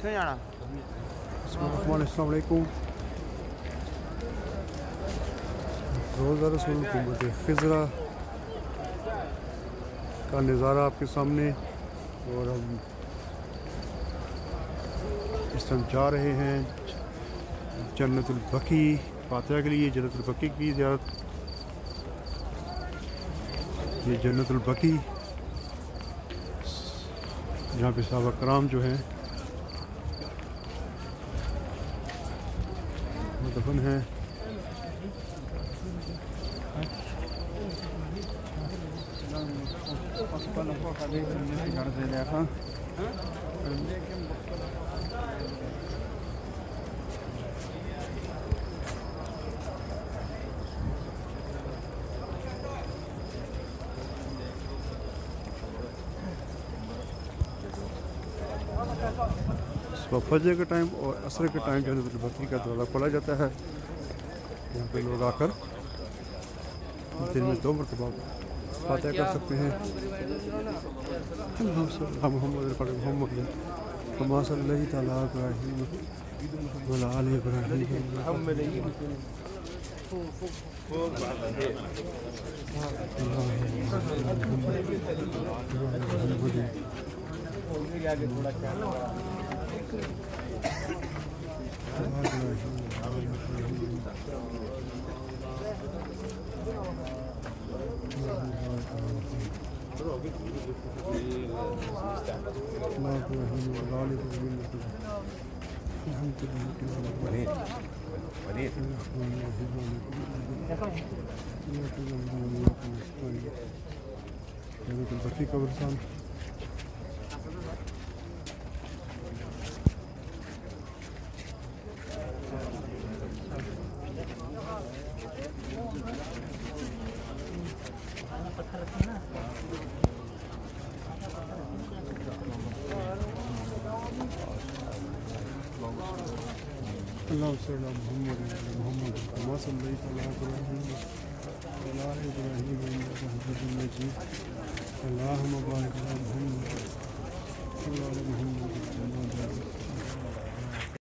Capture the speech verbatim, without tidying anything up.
कितने जाना? अस्सलाम वालेकुम। रोज़ा रसूल गुंबद खिज़रा का नज़ारा आपके सामने, और हम इस टाइम जा रहे हैं जन्नतुल बकी फातिहा के लिए। जन्नतुल बकी की ज़ियारत, ये जन्नतुल बकी जहाँ पे सहाबा कराम जो हैं वो दफन हैं। फजर के टाइम और असर के टाइम जन्नतुल बकी का दरवाज़ा खोला जाता है। यहाँ पे लोग आकर दिन में दो मरतबा फातिहा कर सकते हैं। मोहम्मद बकी कब्रिस्तान अल्लाह मोहम्मद मोहम्मद कमा सल्लैता अला इब्राहीम वअला आलि इब्राहीम इन्नका हमीदुम मजीद। अल्लाहुम्मा बारिक अला मुहम्मद वअला आलि मुहम्मद